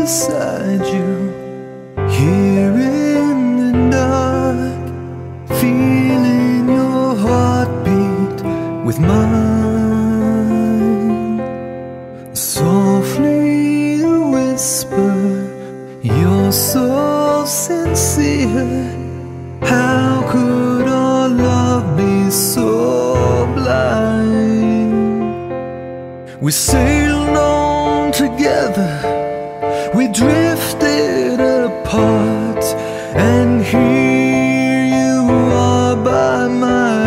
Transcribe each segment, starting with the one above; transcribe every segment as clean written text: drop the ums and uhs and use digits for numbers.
beside you, here in the dark, feeling your heartbeat with mine. Softly you whisper, you're so sincere. How could our love be so blind? We sailed on together, we drifted apart, and here you are by my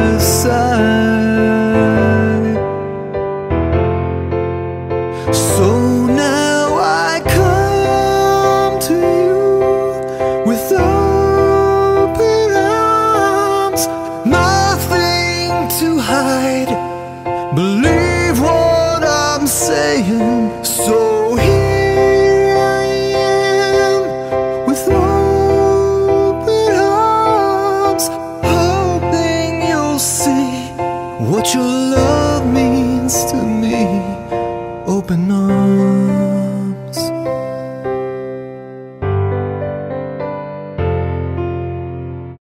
side. So now I come to you with open arms, nothing to hide. Believe what I'm saying. So here I am with open arms, hoping you'll see what your love means to me.